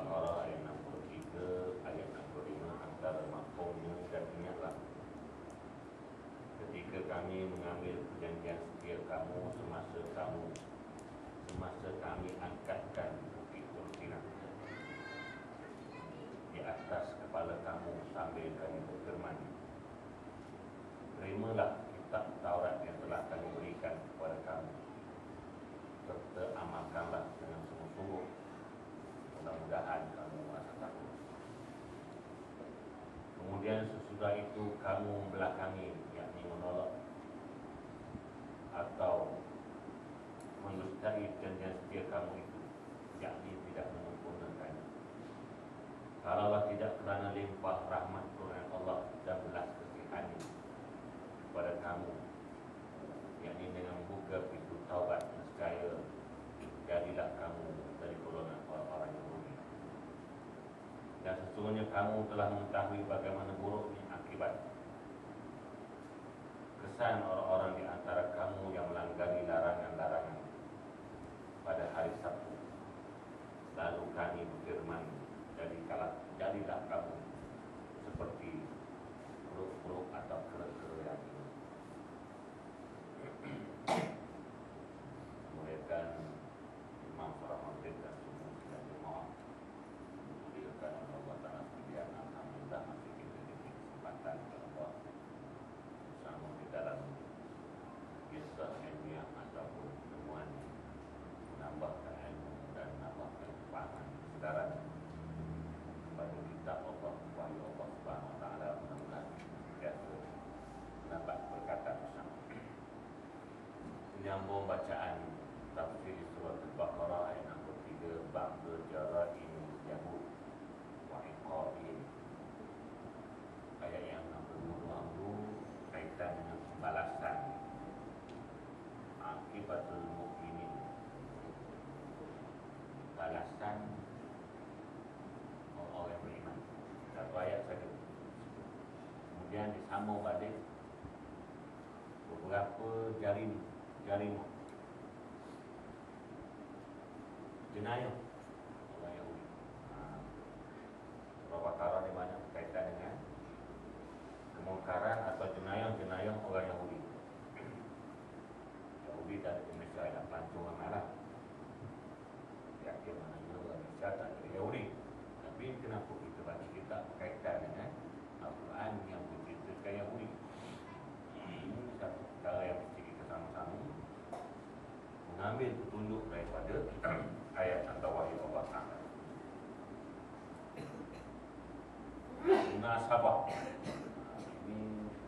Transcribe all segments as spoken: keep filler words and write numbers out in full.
Al-Baqarah ayat enam puluh tiga, ayat enam puluh lima antara mafhumnya. Dan ingatlah ketika kami mengambil perjanjian setia kamu semasa kamu semasa kami angkatkan bukit Tur-Sina di atas kepala kamu sambil kami berfirman, terimalah kitab Taurat yang telah kami berikan kepada kamu, serta amalkanlah dengan sungguh-sungguh, mudah-mudahan kamu merasa takut. Kemudian sesudah itu kamu membelakangi, yakni menolak atau mendustai perjanjian setia kamu itu, yakni tidak menyempurnakannya. Kalaulah tidak kerana limpah rahmat Tuhan Allah dan belas kasihannya kepada kamu, yakni dengan membuka pintu taubat, nescaya jadilah kamu dari golongan orang-orang Yahudi. Dan sesungguhnya kamu telah mengetahui bagaimana buruknya akibat kesan orang-orang di antara kamu yang melanggar larangan-larangan pada hari Sabtu. Lalu kami berfirman, jadilah, jadilah kamu seperti buruk-buruk atau kera-kera yang ini. Kemudian Imam Surah Maghrib dan Subuh dan Jumaat dimuliakan oleh Allah Ta'ala sekalian. Alhamdulillah masih kita diberi kesempatan Allah bersama di dalam kisah ilmiah ataupun temuan menambahkan ilmu dan menambahkan kefahaman kesedaran kepada kitab Allah, wahyu Allah Subhanahu Wa Ta'ala. Mudah-mudahan biasa dapat berkata bersama. Menyambung bacaan tafsir surah Al-Baqarah ayat enam puluh tiga, ba'da jara'in Yahud wa iqabihim. Ayat yang enam puluh dua itu kaitan dengan balasan akibatul mukminin, balasan orang yang beriman. Satu ayat saja. Kemudian disambung balik beberapa jarim jarimah jenayah orang Yahudi. Surah Baqarah ni banyak berkaitan dengan kemungkaran atau jenayah-jenayah orang Yahudi. Yahudi dari Indonesia yang pelancong amalah. Yakin maknanya orang Indonesia tak ada Yahudi. Tapi kenapa kita baca kitab berkaitan dengan Al-Quran yang menceritakan Yahudi? Ini satu cara yang mesti kita sama-sama mengambil petunjuk daripada ayat atau wahyu Allah Ta'ala. Munasabah. Ini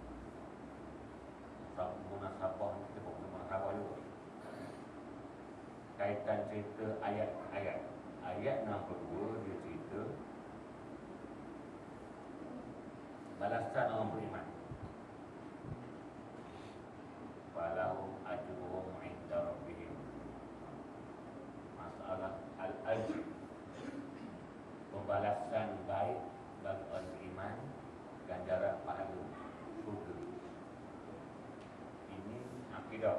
munasabah, kita bukan munasabah juga. Kaitan cerita ayat-ayat. Ayat enam puluh dua dia cerita balasan orang beriman. Falahum ajruhum 'inda rabbihim. Masalah al-ajr, pembalasan baik bagi orang beriman, ganjaran pahala surga. Ini akidah.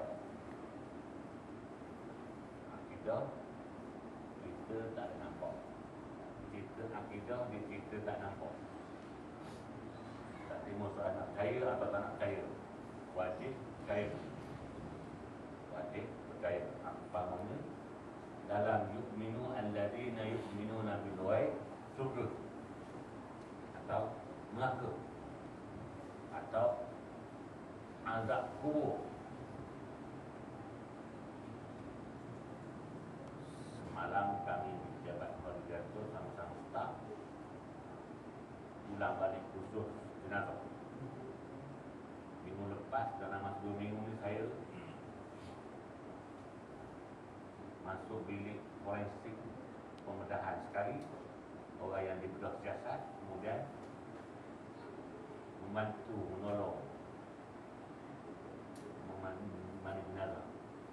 Akidah kita tak ada nampak. Cerita akidah dia cerita tak nampak. Tak terima soal nak percaya atau tak nak percaya. Wajib percaya. Wajib percaya. Apa maknanya? Dalam yu'minu alladhina yu'minuna bil ghaib, surga atau neraka atau azab kubur. Semalam kami jabat koordinator sama-sama staf ulang balik khusus jenazah. Minggu lepas dalam masa dua minggu ni saya masuk bilik forensik pembedahan sekali orang yang dibedah siasat, kemudian membantu menolong memandu jenazah.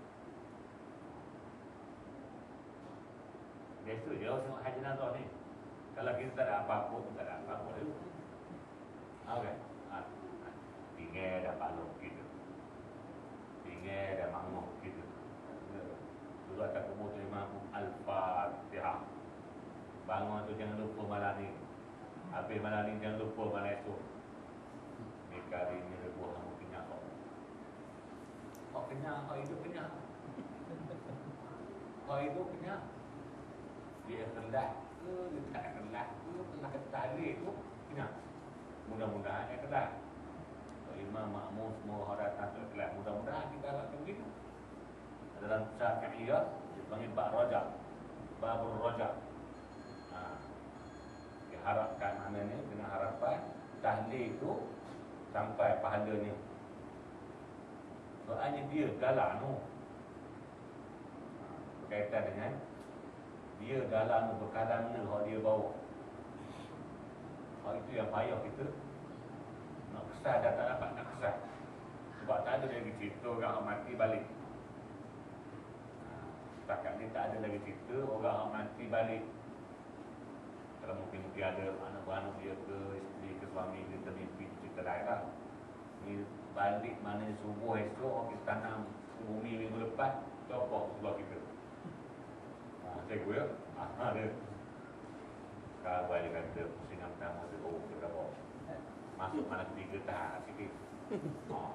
Biasa je orang tengok haji jenazah ni. Kalau kita tak ada apa-apa pun tak ada apa-apa tu. Okey. Ha. Tinggal dah balok gitu. Tinggal dah mangok gitu. Dulu akan kubur terima Al-Fatihah. bangun tu jangan lupa malam ni. Habis malam ni jangan lupa malam esok. Ni kali ni rebuh kamu kenyang kau. Kau kenyang, kau hidup kenyang. Kau hidup kenyang. Dia kelah ke, dia tak kelah ke, kelah ketalik tu kenyang. Mudah-mudahan dia kelah. Imam makmum semua orang datang ke kelas. Mudah-mudahan kita harapkan begitu. Dalam Syafi'iyah dipanggil bab rajab, babul rajab. Ha. Diharapkan maknanya dengan harapan tahlil itu sampai pahalanya. Soalnya dia galak tu. Ha. Berkaitan dengan dia galak tu berkalang ni hak dia bawa. Hak itu yang payah kita. Nak kesal dah tak dapat nak kesal. Sebab tak ada lagi cerita orang mati balik. Setakat ni tak ada lagi cerita orang mati balik. Kalau mungkin mungkin ada anak-anak dia ke, isteri ke, suami dia termimpi cerita lain lah. Ni balik mana subuh esok orang kita tanam bumi minggu lepas, copok sebelah kita. Ha, cikgu ya? Ha, dia. Kalau dia kata pusingan pertama dia bawa ke bawah. Masuk mana ketiga tak sikit. Oh.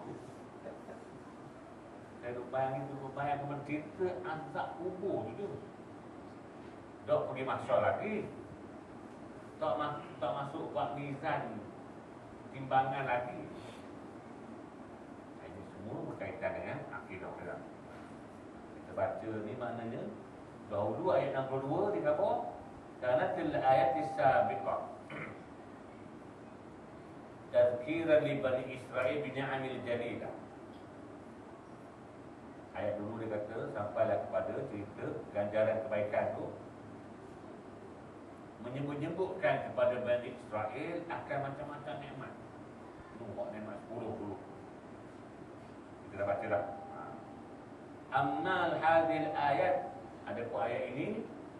Saya duk bayangin tu, bayang teman cerita azab kubur tu tu. Tak pergi masyarakat lagi. Tak, mas, tak masuk buat mizan timbangan lagi. Ini semua berkaitan dengan akidah kita. Kita baca ni maknanya dahulu ayat enam puluh dua dia kata kanatil ayat as-sabiqah tadhkiran li bani Israil bi ni'amil jalilah. Ayat dulu dia kata sampailah kepada cerita ganjaran kebaikan tu, menyebut-nyebutkan kepada Bani Israel akan macam-macam nikmat. Nampak nikmat sepuluh dulu. Kita dah baca dah. Ammal hadil ayat, ada pun ayat ini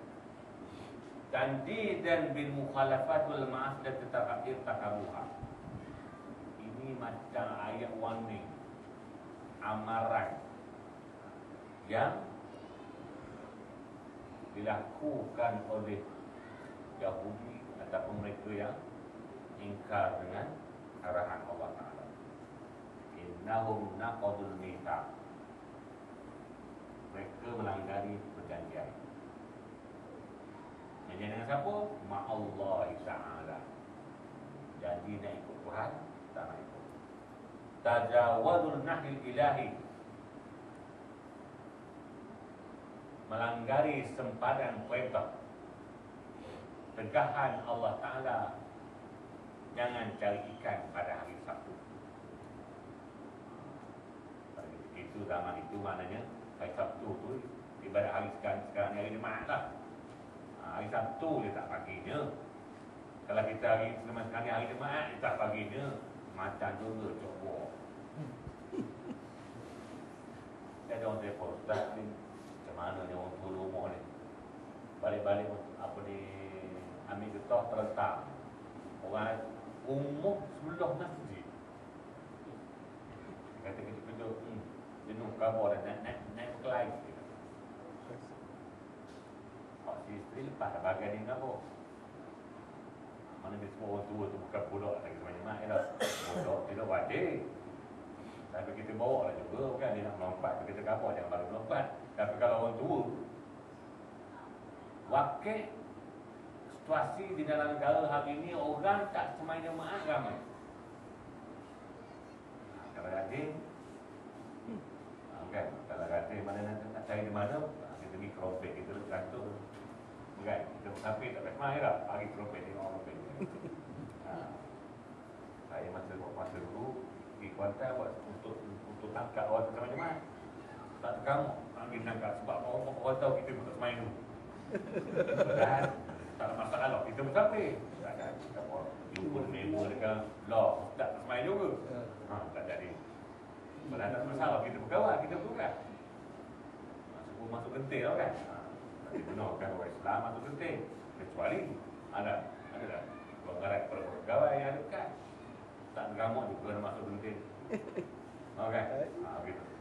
tandidan bil mukhalafatul ma'asdat taqdir takabuha. Ini macam ayat warning, amaran yang dilakukan oleh Yahudi ataupun mereka yang ingkar dengan arahan Allah Ta'ala. Innahum naqadul mithaq. Mereka melanggar perjanjian. Janji dengan siapa? Ma'allah Ta'ala. Janji nak ikut Tuhan, tak nak ikut. Tajawadul nahil ilahi. Melanggari sempadan perintah tegahan Allah Ta'ala, jangan cari ikan pada hari Sabtu. Itu zaman itu maknanya hari Sabtu tu ibarat hari sekarang, sekarang ni hari Jumaat lah. Hari Sabtu dia tak paginya. Kalau kita hari sekarang ni hari Jumaat dia tak paginya. Macam juga coba. Ada orang telefon, Ustaz ni macam mana ni orang tua rumah ni, balik-balik apa ni ambil getah terletak orang umum sebelah masjid. Kata kejap-kejap hmm, jenuh kabar dan naik naik kelai. Pak si isteri lepas dah bagian ni apa, mana dia semua orang tua tu bukan budak lagi sebanyak-banyak dah. Budak tidak wajib, tapi kita bawa lah juga kan. Dia nak melompat, kita kabar jangan baru melompat. Tapi kalau orang tua, wakil situasi di dalam negara hari ini orang tak semai jemaah ramai. Kalau rajin, kan? Kalau rajin mana nak, nak cari di mana, kita pergi kerompet, kita gantung, kan? Kita sampai tak boleh semai lah, pagi kerompet, tengok kerompet. Ha. Saya masa masa dulu pergi Kuantan buat untuk untuk tangkap orang sama jemaah. Tak terkamu, ambil tangkap sebab orang orang tahu kita bukan semai dulu. Dan tak ada masalah lah, kita bersapih. Tak ada, kita buat jumpa member dengan law, tak semai juga. Ha, tak jadi. Kalau tak masalah, kita berkawan, kita berkawan. Masuk masuk genting tau kan. Ha, dibenarkan orang Islam masuk genting. Kecuali ada ada tak pelanggaran pegawai yang ada kan. Tak tergamuk juga masuk genting. Okey. Ha, gitu.